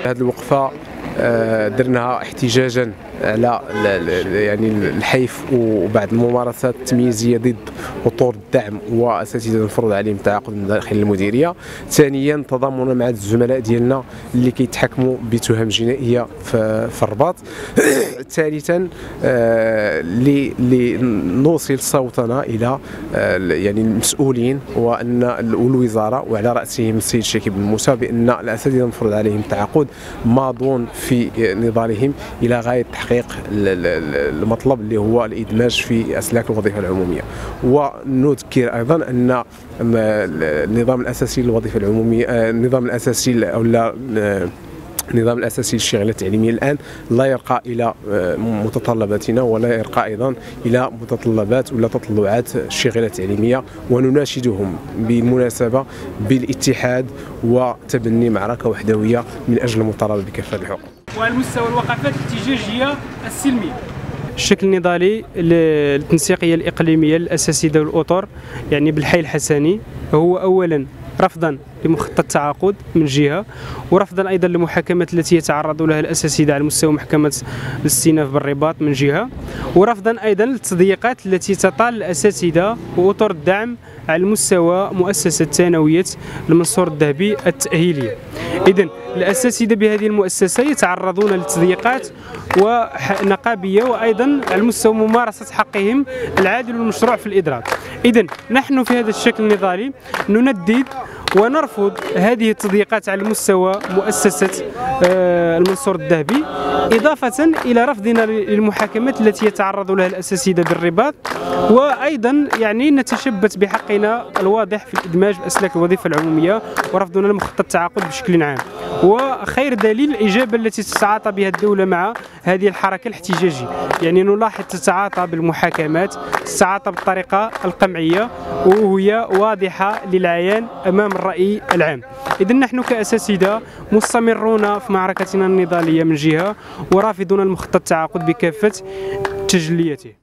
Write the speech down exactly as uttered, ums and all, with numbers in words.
هذه الوقفة درناها احتجاجا على يعني الحيف وبعض الممارسات التمييزيه ضد اطر الدعم واساتذه المفروض عليهم التعاقد من داخل المديريه. ثانيا تضامنا مع الزملاء ديالنا اللي كيتحاكموا بتهم جنائيه في الرباط. ثالثا لنوصل صوتنا الى يعني المسؤولين وان الوزاره وعلى راسهم السيد شاكيب بن موسى بان الاساتذه المفروض عليهم التعاقد ماضون في نضالهم الى غايه تحقيق المطلب اللي هو الادماج في اسلاك الوظيفه العموميه. ونذكر ايضا ان النظام الاساسي للوظيفه العموميه النظام الاساسي او النظام الاساسي للشغله التعليميه الان لا يرقى الى متطلباتنا ولا يرقى ايضا الى متطلبات ولا تطلعات الشغله التعليميه، ونناشدهم بالمناسبه بالاتحاد وتبني معركه وحدويه من اجل المطالبه بكافه الحقوق. وعلى مستوى الوقفات الاحتجاجيه السلميه، الشكل النضالي للتنسيقيه الاقليميه للاساتذه والاطر يعني بالحي الحسني هو اولا رفضا لمخطط التعاقد من جهه، ورفضا ايضا للمحاكمات التي يتعرض لها الاساتذه على مستوى محكمه الاستئناف بالرباط من جهه، ورفضا ايضا للتضييقات التي تطال الاساتذه واطر الدعم على مستوى مؤسسه ثانويه المنصور الذهبي التاهيليه. اذا الاساتذه بهذه المؤسسه يتعرضون للتضييقات ونقابيه وايضا على مستوى ممارسه حقهم العادل والمشروع في الادراك. اذا نحن في هذا الشكل النضالي نندد ونرفض هذه التضييقات على مستوى مؤسسة المنصور الذهبي، إضافة إلى رفضنا للمحاكمات التي يتعرض لها الأساتذة بالرباط، وأيضا يعني نتشبث بحقنا الواضح في الإدماج بأسلاك الوظيفة العمومية ورفضنا لمخطط التعاقد بشكل عام. وخير دليل الإجابة التي تتعاطى بها الدولة مع هذه الحركة الاحتجاجية، يعني نلاحظ تتعاطى بالمحاكمات، تتعاطى بالطريقة القمعية وهي واضحة للعيان أمام الرأي العام. إذن نحن كأساتذة مستمرون في معركتنا النضالية من جهة، ورافضون المخطط التعاقد بكافة تجلياته.